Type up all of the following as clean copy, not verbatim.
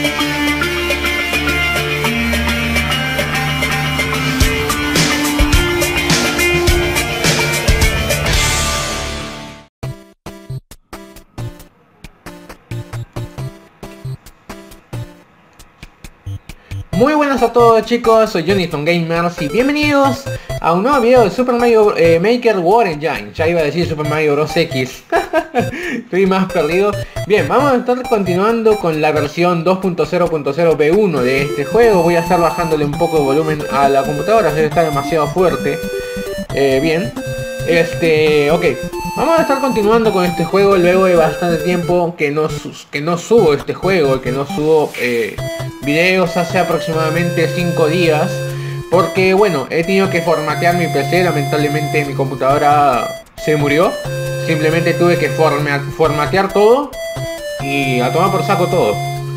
Muy buenas a todos chicos, soy Jonathan Gamers y bienvenidos a un nuevo video de Super Mario Maker War Engine. Ya iba a decir Super Mario Bros. X. Estoy más perdido. Bien, vamos a estar continuando con la versión 2.0.0 B1 de este juego. Voy a estar bajándole un poco de volumen a la computadora, debe estar demasiado fuerte. Bien. Ok. Vamos a estar continuando con este juego luego de bastante tiempo que no subo este juego, que no subo videos hace aproximadamente 5 días. Porque bueno, he tenido que formatear mi PC, lamentablemente mi computadora se murió. Simplemente tuve que formatear todo y a tomar por saco todo.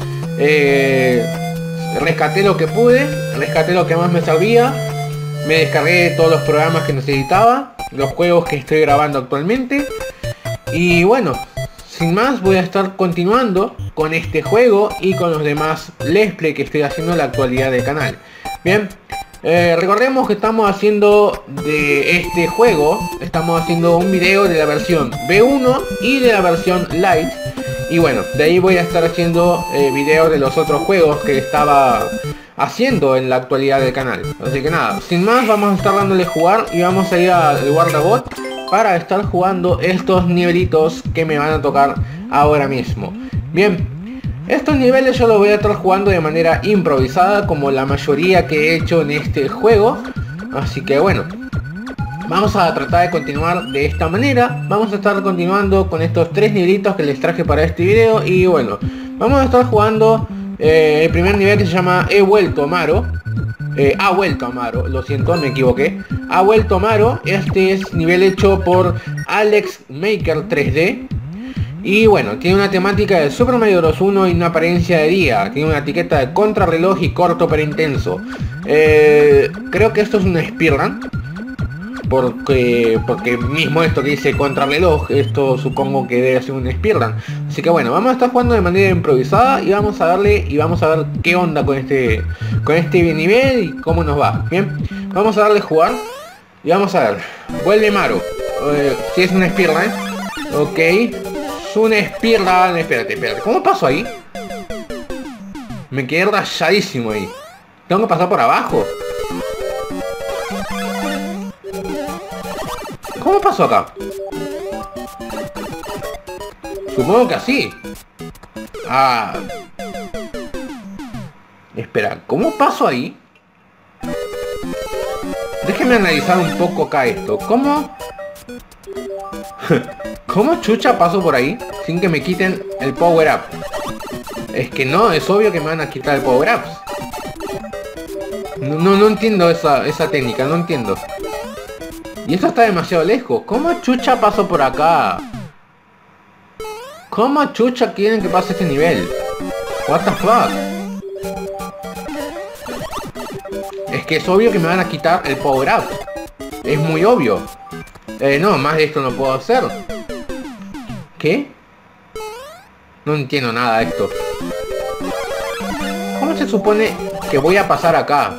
Rescaté lo que pude, rescaté lo que más me servía. Me descargué todos los programas que necesitaba, los juegos que estoy grabando actualmente. Y bueno, sin más voy a estar continuando con este juego y con los demás let's play que estoy haciendo en la actualidad del canal. Bien, recordemos que estamos haciendo de este juego, estamos haciendo un video de la versión B1 y de la versión Lite. Y bueno, de ahí voy a estar haciendo videos de los otros juegos que estaba haciendo en la actualidad del canal. Así que nada, sin más vamos a estar dándole jugar y vamos a ir al guardabot para estar jugando estos nivelitos que me van a tocar ahora mismo. Bien, estos niveles yo los voy a estar jugando de manera improvisada como la mayoría que he hecho en este juego. Así que bueno, vamos a tratar de continuar de esta manera. Vamos a estar continuando con estos 3 nivelitos que les traje para este video. Y bueno, vamos a estar jugando el primer nivel que se llama He vuelto Maro. Ha vuelto a Maro, lo siento, me equivoqué. Ha vuelto Maro. Este es nivel hecho por Alex Maker 3D. Y bueno, tiene una temática de Super Mario Bros. 1 y una apariencia de día. Tiene una etiqueta de contrarreloj y corto pero intenso. Creo que esto es un speedrun. Porque mismo esto que dice contrarreloj, esto supongo que debe ser un speedrun. Así que bueno, vamos a estar jugando de manera improvisada y vamos a darle y vamos a ver qué onda con este nivel y cómo nos va. Bien, vamos a darle jugar y vamos a ver. Vuelve Maro. Si es un speedrun. Ok. Es un speedrun. Espérate. ¿Cómo paso ahí? Me quedé rayadísimo ahí. Tengo que pasar por abajo. ¿Cómo paso acá? Supongo que así. Ah. Espera, ¿cómo paso ahí? Déjenme analizar un poco acá esto. ¿Cómo? ¿Cómo chucha paso por ahí sin que me quiten el power up? Es que no, es obvio que me van a quitar el power up. No entiendo esa técnica, no entiendo. Y esto está demasiado lejos. ¿Cómo chucha paso por acá? ¿Cómo chucha quieren que pase este nivel? What the fuck? Es que es obvio que me van a quitar el power up. Es muy obvio. No, más de esto no puedo hacer. ¿Qué? No entiendo nada de esto. ¿Cómo se supone que voy a pasar acá?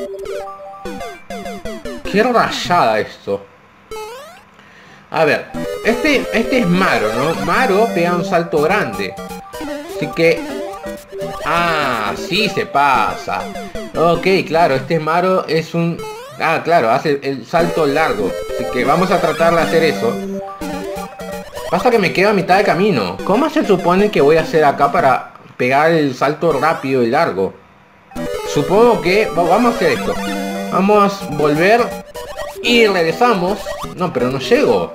Qué rayada esto. A ver, este es Maro, ¿no? Maro pega un salto grande. Así que... Ah, sí se pasa. Ok, claro, este Maro es un... Ah, claro, hace el salto largo. Así que vamos a tratar de hacer eso. Pasa que me quedo a mitad de camino. ¿Cómo se supone que voy a hacer acá para pegar el salto rápido y largo? Supongo que... Vamos a hacer esto. Vamos a volver y regresamos. No, pero no llego.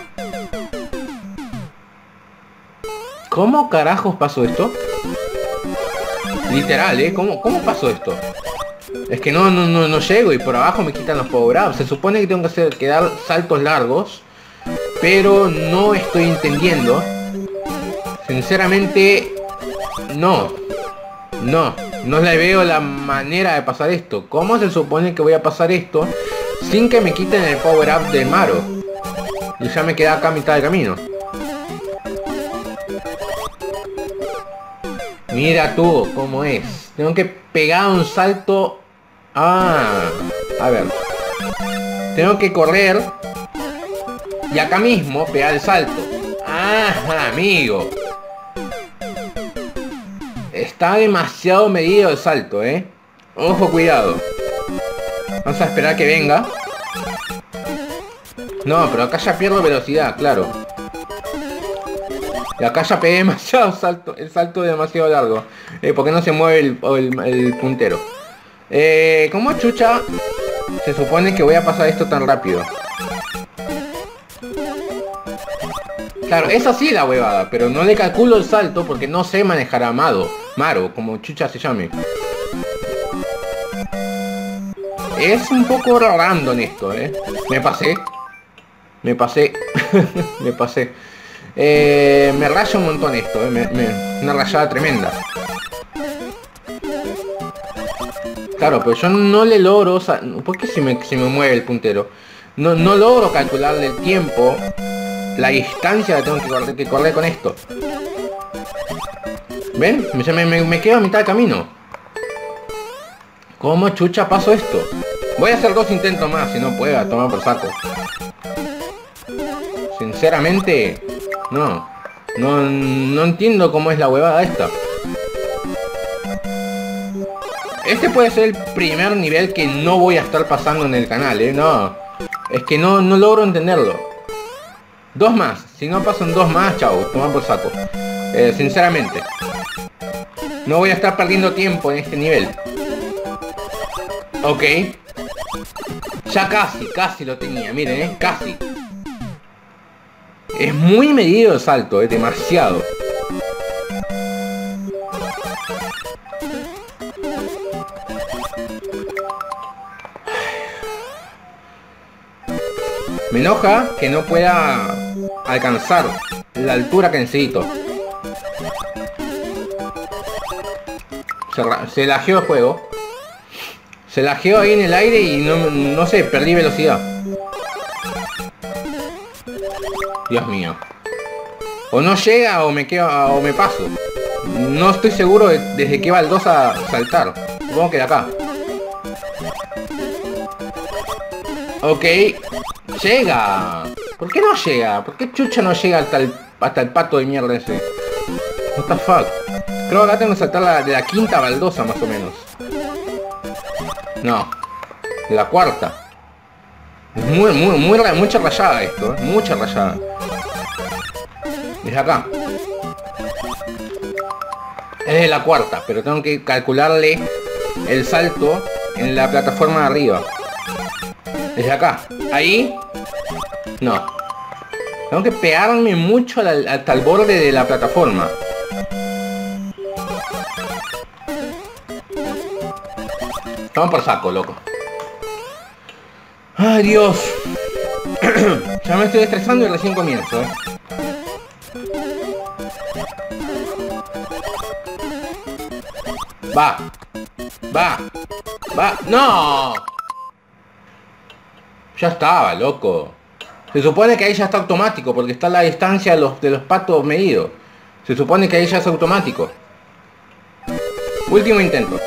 ¿Cómo carajos pasó esto? Literal, ¿Cómo pasó esto? Es que no llego y por abajo me quitan los power-ups. Se supone que tengo que dar saltos largos, pero no estoy entendiendo. Sinceramente, no le veo la manera de pasar esto. ¿Cómo se supone que voy a pasar esto sin que me quiten el power up de Maro? Y ya me queda acá a mitad de camino. Mira tú cómo es. Tengo que pegar un salto. Ah, a ver. Tengo que correr. Y acá mismo pegar el salto. Ajá, amigo. Está demasiado medido el salto, Ojo, cuidado. Vamos a esperar que venga. No, pero acá ya pierdo velocidad, claro. Y acá ya pegué demasiado salto. El salto es demasiado largo. Porque no se mueve el puntero. ¿Cómo chucha se supone que voy a pasar esto tan rápido? Claro, es así la huevada, pero no le calculo el salto porque no sé manejar a Maro, como chucha se llame. Es un poco random esto, Me pasé. Me pasé. Me pasé. Me raya un montón esto, una rayada tremenda. Claro, pero yo no le logro... O sea, ¿por qué se me mueve el puntero? No logro calcularle el tiempo, la distancia que tengo que correr con esto. ¿Ven? Me quedo a mitad de camino. ¿Cómo chucha paso esto? Voy a hacer 2 intentos más, si no puedo, a tomar por saco. Sinceramente, no entiendo cómo es la huevada esta. Este puede ser el primer nivel que no voy a estar pasando en el canal, No. Es que no logro entenderlo. 2 más. Si no pasan 2 más, chao, toma por saco. Sinceramente. No voy a estar perdiendo tiempo en este nivel. Ok. Ya casi lo tenía, miren, casi. Es muy medido el salto, demasiado. Me enoja que no pueda alcanzar la altura que necesito. Se lajeó el juego. Se lajeó ahí en el aire y no sé, perdí velocidad. Dios mío. O no llega o me paso. No estoy seguro desde qué baldosa saltar. Supongo que de acá. Ok. ¡Llega! ¿Por qué no llega? ¿Por qué chucha no llega hasta el pato de mierda ese? What the fuck? Creo que acá tengo que saltar de la 5ª baldosa más o menos. No. De la 4ª. Es mucha rayada esto, mucha rayada. Desde acá. Es de la 4ª, pero tengo que calcularle el salto en la plataforma de arriba. Desde acá. Ahí. No. Tengo que pegarme mucho hasta el borde de la plataforma. Vamos por saco, loco. Ay, Dios. Ya me estoy estresando y recién comienzo, Va. ¡No! Ya estaba, loco. Se supone que ahí ya está automático, porque está la distancia de los patos medidos. Se supone que ahí ya es automático. Último intento.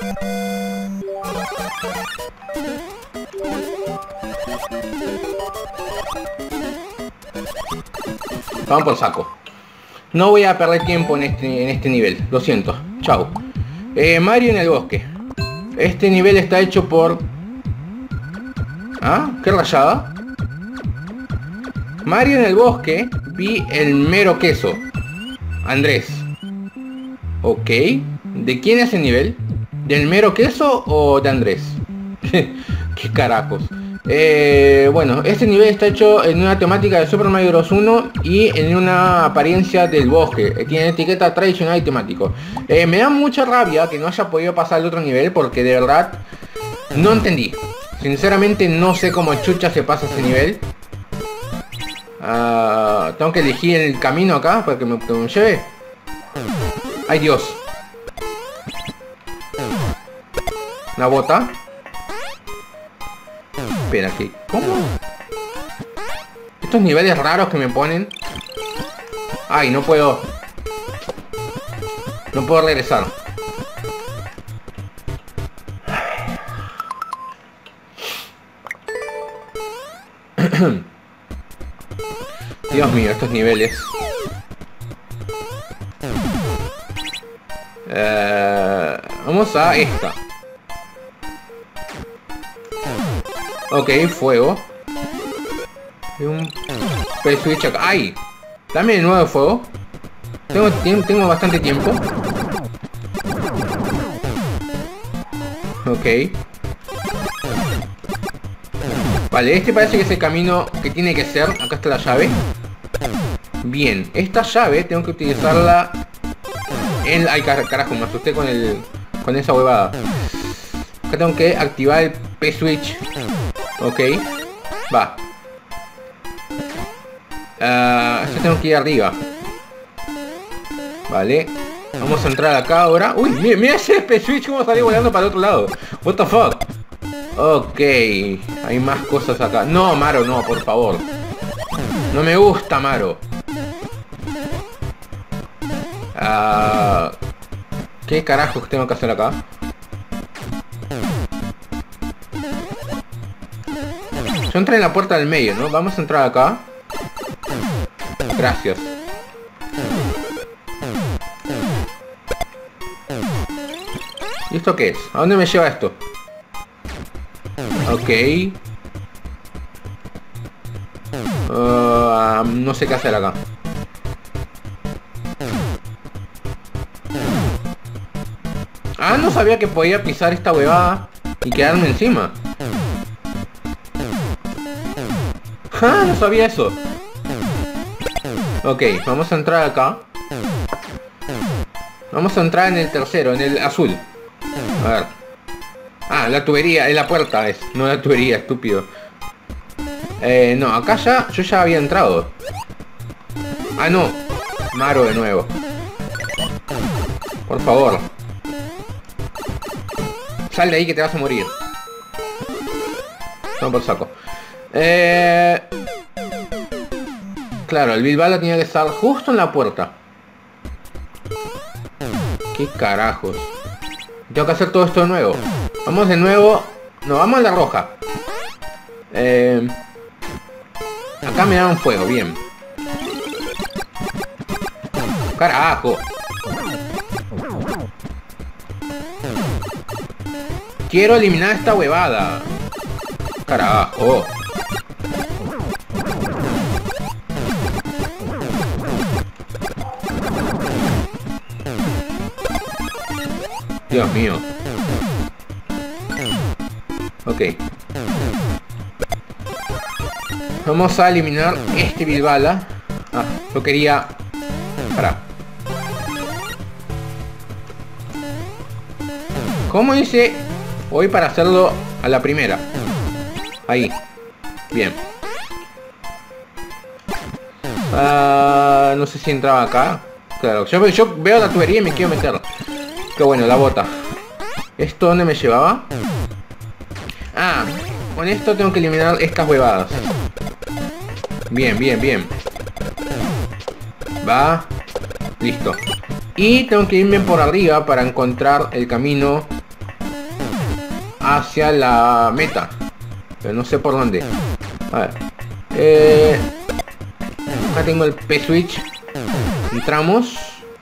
Vamos por saco. No voy a perder tiempo en este nivel. Lo siento. Chao. Mario en el bosque. Este nivel está hecho por... ¿Ah? ¿Qué rayada? Mario en el bosque. Vi el mero queso. Andrés. Ok. ¿De quién es el nivel? ¿Del mero queso o de Andrés? ¿Qué carajos? Bueno, este nivel está hecho en una temática de Super Mario Bros. 1 y en una apariencia del bosque. Tiene etiqueta tradicional y temático. Me da mucha rabia que no haya podido pasar el otro nivel porque de verdad no entendí. Sinceramente no sé cómo chucha se pasa ese nivel. Tengo que elegir el camino acá para que me lleve. Ay, Dios. Una bota. Espera, ¿qué? ¿Cómo? Estos niveles raros que me ponen. Ay, no puedo. No puedo regresar. Dios mío, estos niveles. Vamos a esta. Ok, fuego. Y un P-Switch acá. ¡Ay! Dame de nuevo fuego. Tengo bastante tiempo. Ok. Vale, este parece que es el camino que tiene que ser. Acá está la llave. Bien, esta llave tengo que utilizarla en... Ay, carajo, me asusté con esa huevada. Acá tengo que activar el P-Switch. Ok. Va. Yo tengo que ir arriba. Vale. Vamos a entrar acá ahora. Uy, mira ese P-Switch como salió volando para el otro lado. What the fuck. Ok. Hay más cosas acá. No, Maro, no, por favor. No me gusta, Maro. ¿Qué carajos tengo que hacer acá? Yo entré en la puerta del medio, ¿no? Vamos a entrar acá. Gracias. ¿Y esto qué es? ¿A dónde me lleva esto? Ok. No sé qué hacer acá. No sabía que podía pisar esta huevada y quedarme encima. No sabía eso. Ok, vamos a entrar acá. Vamos a entrar en el tercero, en el azul. A ver. La tubería, es la puerta es. No la tubería, estúpido. No, acá yo ya había entrado. No. Maro de nuevo. Por favor. Sal de ahí que te vas a morir. Toma por saco. Claro, el Bilbala tenía que estar justo en la puerta. ¿Qué carajos? Tengo que hacer todo esto de nuevo. Vamos de nuevo. No, vamos a la roja. Acá me dan fuego, bien. Carajo. Quiero eliminar esta huevada. Carajo. Dios mío. Ok. Vamos a eliminar este Bilbala. Yo quería... Pará. ¿Cómo hice hoy para hacerlo a la primera? Ahí. Bien. No sé si entraba acá. Claro, yo veo la tubería y me quiero meter. Qué bueno, la bota. ¿Esto dónde me llevaba? Con esto tengo que eliminar estas huevadas. Bien, bien, bien. Va. Listo. Y tengo que irme por arriba para encontrar el camino hacia la meta. Pero no sé por dónde. A ver. Acá tengo el P-Switch. Entramos.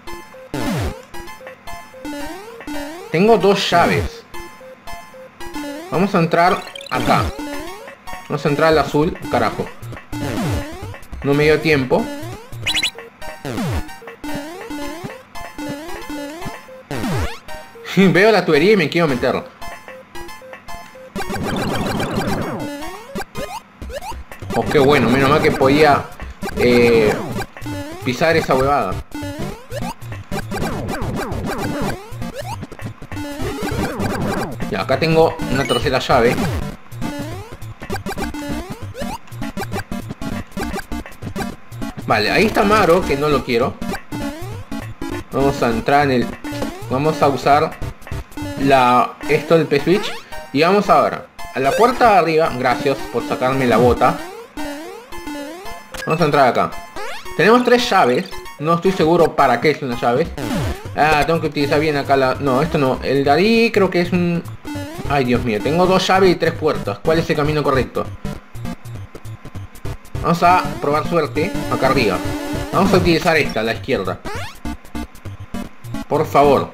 Tengo dos llaves. Vamos a entrar acá. Vamos a entrar al azul. Carajo. No me dio tiempo. Veo la tubería y me quiero meter. Oh, qué bueno. Menos mal que podía pisar esa huevada. Ya, acá tengo una tercera llave. Vale, ahí está Maro, que no lo quiero. Vamos a entrar en el... Vamos a usar esto del P-Switch. Y vamos ahora a la puerta de arriba. Gracias por sacarme la bota. Vamos a entrar acá. Tenemos tres llaves. No estoy seguro para qué son las llaves. Ah, tengo que utilizar bien acá la... No, esto no. El de ahí creo que es un... Ay, Dios mío. Tengo 2 llaves y 3 puertas. ¿Cuál es el camino correcto? Vamos a probar suerte. Acá arriba. Vamos a utilizar esta, la izquierda. Por favor.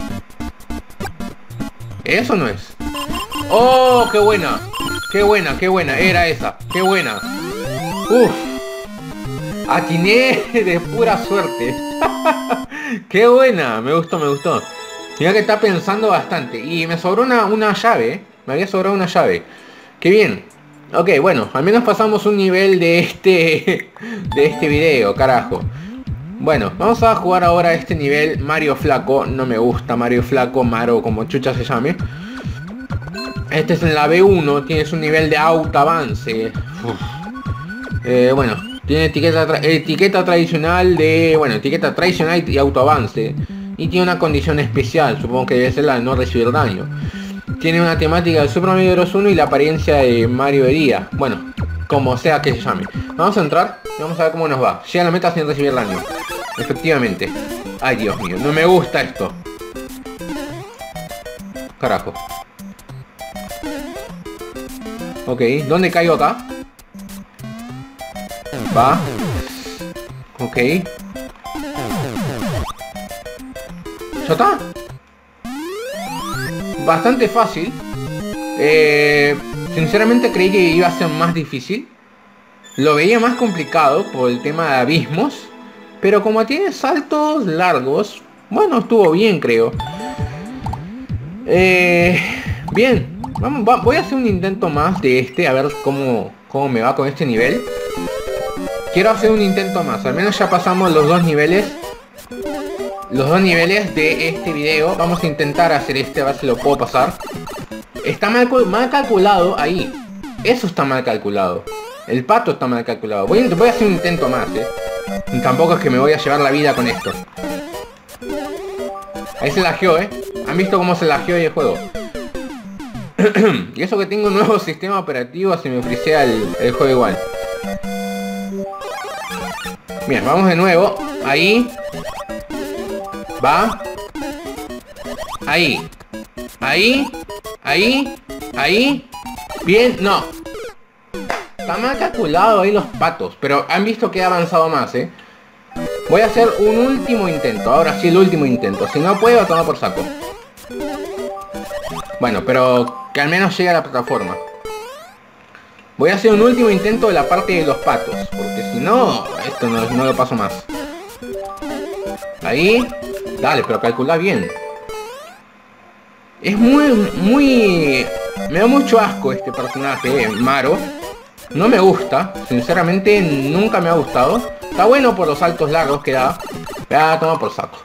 Eso no es. ¡Oh, qué buena! ¡Qué buena, qué buena! Era esa. ¡Qué buena! ¡Uf! Atiné de pura suerte. ¡Qué buena! Me gustó, me gustó. Mira que está pensando bastante. Y me sobró una llave. Me había sobrado una llave. ¡Qué bien! Ok, bueno, al menos pasamos un nivel de este video, carajo. Bueno, vamos a jugar ahora este nivel Mario Flaco. No me gusta Mario Flaco, Maro, como chucha se llame. Este es en la B1, tienes un nivel de auto avance. Bueno, tiene etiqueta tradicional de... Bueno, etiqueta tradicional y auto avance. Y tiene una condición especial, supongo que debe ser la de no recibir daño. Tiene una temática de Super Mario Bros. 1 y la apariencia de Mario Hería. Bueno, como sea que se llame. Vamos a entrar y vamos a ver cómo nos va. Llega a la meta sin recibir daño. Efectivamente. Ay, Dios mío, no me gusta esto. Carajo. Ok, ¿dónde caigo acá? Va. Ok. ¿Ya está? Bastante fácil. Sinceramente creí que iba a ser más difícil. Lo veía más complicado por el tema de abismos. Pero como tiene saltos largos, bueno, estuvo bien, creo. Bien. Voy a hacer un intento más de este, a ver cómo me va con este nivel. Quiero hacer un intento más. Al menos ya pasamos los 2 niveles. Los 2 niveles de este video. Vamos a intentar hacer este, a ver si lo puedo pasar. Está mal calculado ahí. Eso está mal calculado. El pato está mal calculado. Voy a hacer un intento más, Tampoco es que me voy a llevar la vida con esto. Ahí se lagueó, ¿Han visto cómo se lagueó el juego? Y eso que tengo un nuevo sistema operativo, se me frisea el juego igual. Bien, vamos de nuevo. Ahí. Va. Ahí. Ahí. Ahí. Ahí. Bien, no. Está mal calculado ahí los patos. Pero han visto que he avanzado más, Voy a hacer un último intento. Ahora sí, el último intento. Si no puedo, toma por saco. Bueno, pero que al menos llegue a la plataforma. Voy a hacer un último intento de la parte de los patos. Porque si no, esto no lo paso más. Ahí. Dale, pero calcula bien. Es muy... Me da mucho asco este personaje, Maro. No me gusta. Sinceramente, nunca me ha gustado. Está bueno por los saltos largos que da. Ah, toma por saco.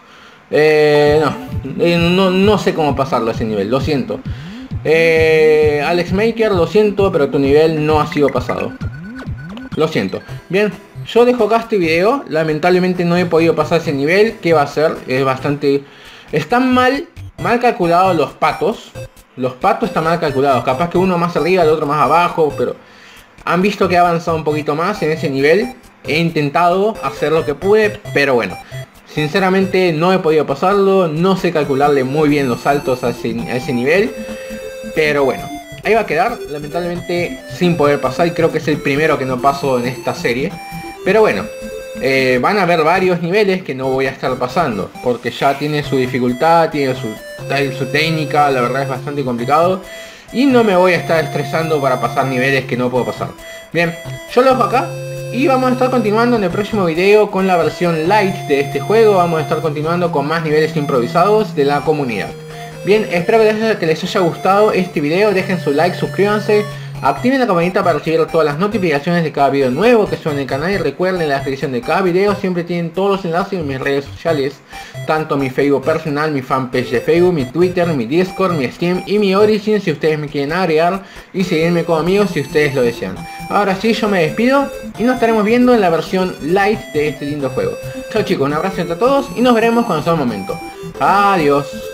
No sé cómo pasarlo a ese nivel. Lo siento. Alex Maker, lo siento, pero tu nivel no ha sido pasado. Lo siento. Bien, yo dejo acá este video. Lamentablemente no he podido pasar ese nivel. ¿Qué va a ser? Es bastante... Están mal calculados los patos. Los patos están mal calculados. Capaz que uno más arriba, el otro más abajo. Pero han visto que he avanzado un poquito más en ese nivel. He intentado hacer lo que pude, pero bueno. Sinceramente no he podido pasarlo. No sé calcularle muy bien los saltos a ese nivel. Pero bueno, ahí va a quedar, lamentablemente sin poder pasar. Y creo que es el primero que no paso en esta serie. Pero bueno, van a haber varios niveles que no voy a estar pasando. Porque ya tiene su dificultad, tiene su técnica. La verdad es bastante complicado. Y no me voy a estar estresando para pasar niveles que no puedo pasar. Bien, yo lo dejo acá. Y vamos a estar continuando en el próximo video con la versión light de este juego. Vamos a estar continuando con más niveles improvisados de la comunidad. Bien, espero que les haya gustado este video. Dejen su like, suscríbanse, activen la campanita para recibir todas las notificaciones de cada video nuevo que suene en el canal. Y recuerden, en la descripción de cada video siempre tienen todos los enlaces en mis redes sociales. Tanto mi Facebook personal, mi fanpage de Facebook, mi Twitter, mi Discord, mi Steam y mi Origin si ustedes me quieren agregar. Y seguirme como amigos si ustedes lo desean. Ahora sí, yo me despido y nos estaremos viendo en la versión light de este lindo juego. Chao chicos, un abrazo entre todos y nos veremos cuando sea el momento. Adiós.